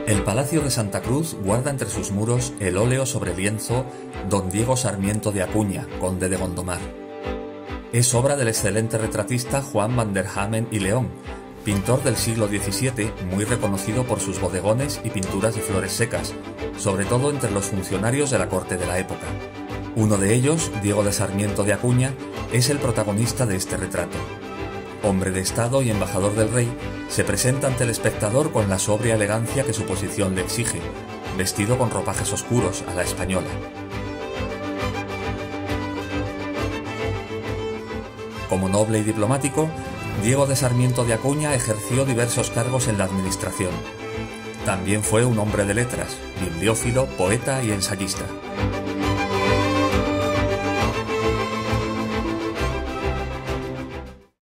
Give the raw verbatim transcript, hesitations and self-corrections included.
El Palacio de Santa Cruz guarda entre sus muros el óleo sobre lienzo Don Diego Sarmiento de Acuña, conde de Gondomar. Es obra del excelente retratista Juan van der Hamen y León, pintor del siglo diecisiete muy reconocido por sus bodegones y pinturas de flores secas, sobre todo entre los funcionarios de la corte de la época. Uno de ellos, Diego de Sarmiento de Acuña, es el protagonista de este retrato. Hombre de Estado y embajador del rey, se presenta ante el espectador con la sobria elegancia que su posición le exige, vestido con ropajes oscuros a la española. Como noble y diplomático, Diego de Sarmiento de Acuña ejerció diversos cargos en la administración. También fue un hombre de letras, bibliófilo, poeta y ensayista.